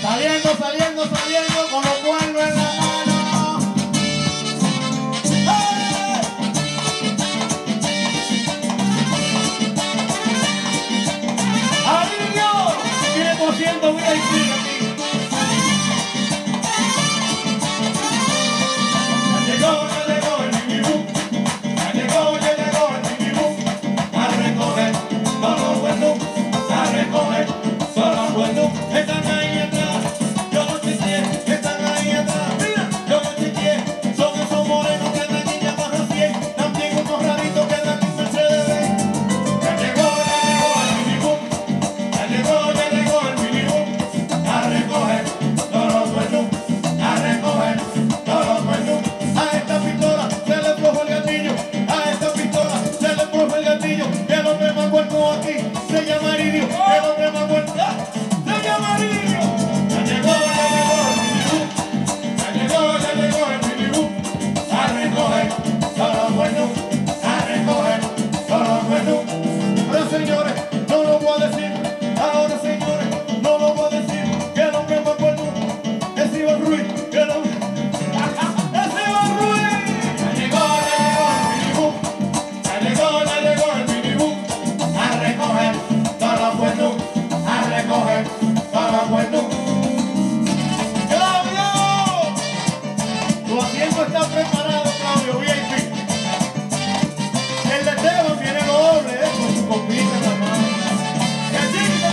Saliendo con los cuernos en la mano. ¡Hey! ¡Alirio! 100% VIP aquí. Ya llegó el Mini Boom. Ya llegó el Mini Boom. A recoger todos los buenos. A recoger todos los buenos. Están ahí atrás. Yo los chequeé. Están ahí atrás. Mira, yo los chequeé. Son esos morenos que andan en Yamaha 100. También unos raritos que andan en Mercedes. Ya llegó el Mini Boom. Ya llegó el Mini Boom. A recoger todos los buenos. A recoger todos los buenos. A esta pistola se le flojo el gatillo. A esta pistola se le flojo el gatillo. Y el hombre más bueno aquí se llama Aridio. El hombre más bueno se llama Aridio. Ya llegó el Mini Boom. Ya llegó el Mini Boom. A recoger todos los buenos. A recoger todos los buenos. Ahora señores, no lo voy a decir. Ahora señores, no lo voy a decir. Que el hombre más bueno es Iván Ruiz. Que el hombre es Iván Ruiz. Ya llegó el Mini Boom. Ya llegó el Mini Boom. A recoger todos los buenos. A recoger todos los buenos. ¡Claudio! Tu asiento está preparado, Claudio, VIP. El de Esteban viene doble, con su copita en la mano. ¡Qué chiquita!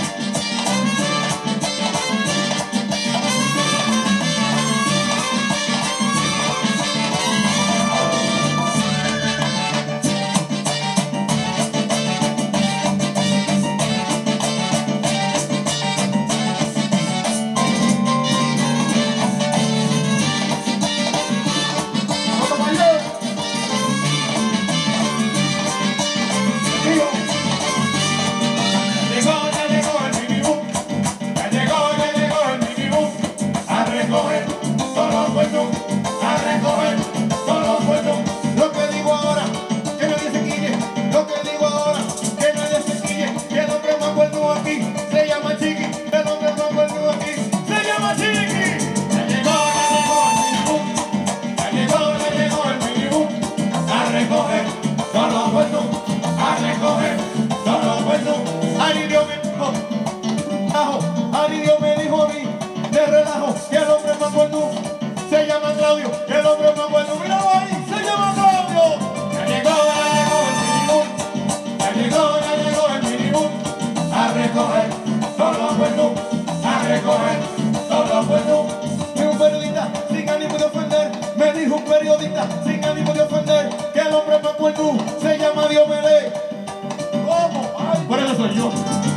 ¡Vamos a bailar! Tío. Ya llegó el Mini Boom. Ya llegó el Mini Boom. A recoger todos los buenos. A recoger todos los buenos. Lo que digo ahora, que nadie se quille. Lo que digo ahora, que nadie se quille. Que el hombre más bueno aquí se llama Chiqui. El hombre más bueno aquí se llama Chiqui. Ya llegó el Mini Boom. Ya llegó el Mini Boom. A recoger todos los buenos. A recoger todos los buenos. Aridio me dijo, Aridio me dijo a mí, de relajo, que el hombre más bueno se llama Claudio. Que el hombre más bueno, mira ahí, se llama Claudio. Ya llegó el Mini Boom. Ya llegó el Mini Boom. A recoger todos los buenos. A recoger todos los buenos. Me dijo un periodista sin ánimo de ofender. Me dijo un periodista sin ánimo de ofender. Que el hombre más bueno se llama Diomedes. ¿Cómo? Ay, por eso soy yo.